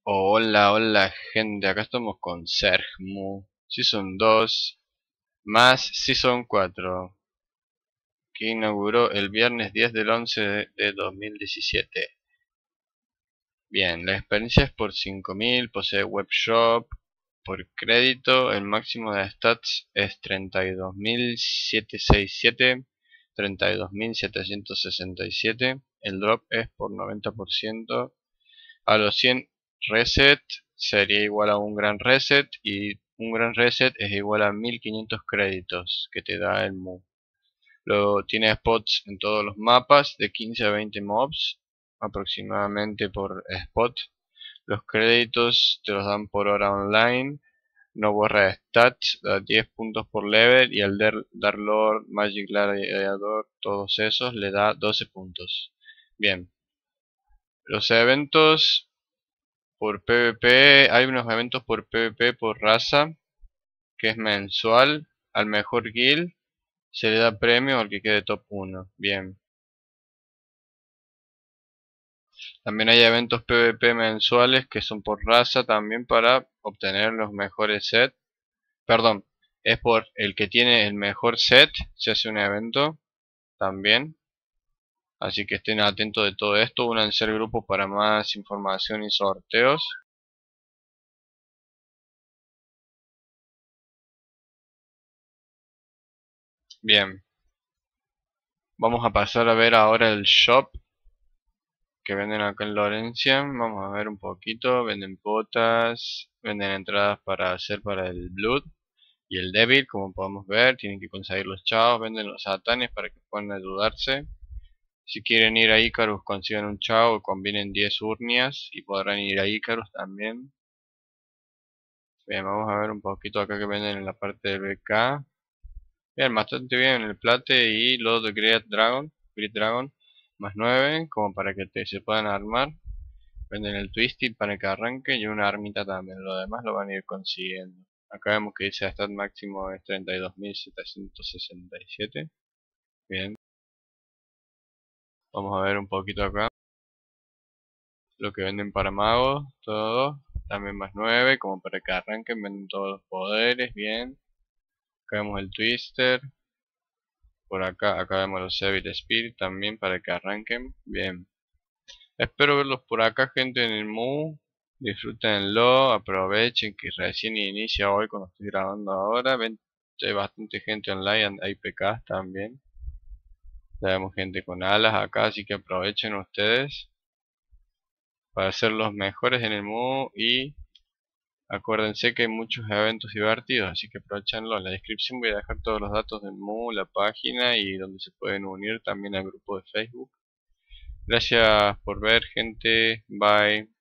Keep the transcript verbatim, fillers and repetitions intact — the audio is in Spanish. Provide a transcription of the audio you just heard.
Hola, hola gente, acá estamos con Sergmu, Season dos más Season cuatro, que inauguró el viernes diez del once de, de dos mil diecisiete. Bien, la experiencia es por cinco mil, posee webshop, por crédito, el máximo de stats es treinta y dos mil setecientos sesenta y siete, treinta y dos mil setecientos sesenta y siete, el drop es por noventa por ciento. A los cien reset sería igual a un gran reset, y un gran reset es igual a mil quinientos créditos que te da el Mu. Luego tiene spots en todos los mapas de quince a veinte mobs aproximadamente por spot. Los créditos te los dan por hora online. No borra stats, da diez puntos por level, y al Dark Lord, Magic Gladiator, todos esos le da doce puntos. Bien, los eventos por PvP, hay unos eventos por PvP por raza, que es mensual. Al mejor guild se le da premio al que quede top uno. Bien. También hay eventos PvP mensuales que son por raza también, para obtener los mejores sets. Perdón, es por el que tiene el mejor set, se hace un evento también. Así que estén atentos de todo esto, únanse al grupo para más información y sorteos. Bien, vamos a pasar a ver ahora el shop que venden acá en Lorencia. Vamos a ver un poquito. Venden potas, venden entradas para hacer para el Blood y el Devil, como podemos ver. Tienen que conseguir los chavos. Venden los satanes para que puedan ayudarse. Si quieren ir a Icarus, consigan un chavo, combinen diez urnias y podrán ir a Icarus también. Bien, vamos a ver un poquito acá que venden en la parte de B K. Bien, bastante bien el plate y los de Great Dragon, Great Dragon más nueve, como para que te, se puedan armar. Venden el Twisted para que arranque y una armita también. Lo demás lo van a ir consiguiendo. Acá vemos que dice stat máximo es treinta y dos mil setecientos sesenta y siete. Bien, vamos a ver un poquito acá lo que venden para magos. Todo también más nueve, como para que arranquen. Venden todos los poderes. Bien, acá vemos el Twister. Por acá, acá vemos los Evil Spirit también para que arranquen. Bien, espero verlos por acá, gente, en el Mu. Disfrútenlo, aprovechen que recién inicia hoy cuando estoy grabando ahora. Ven, hay bastante gente online, hay P Ks también. Ya vemos gente con alas acá, así que aprovechen ustedes para ser los mejores en el Mu. Y acuérdense que hay muchos eventos divertidos, así que aprovechenlo. En la descripción voy a dejar todos los datos del Mu, la página y donde se pueden unir también al grupo de Facebook. Gracias por ver, gente. Bye.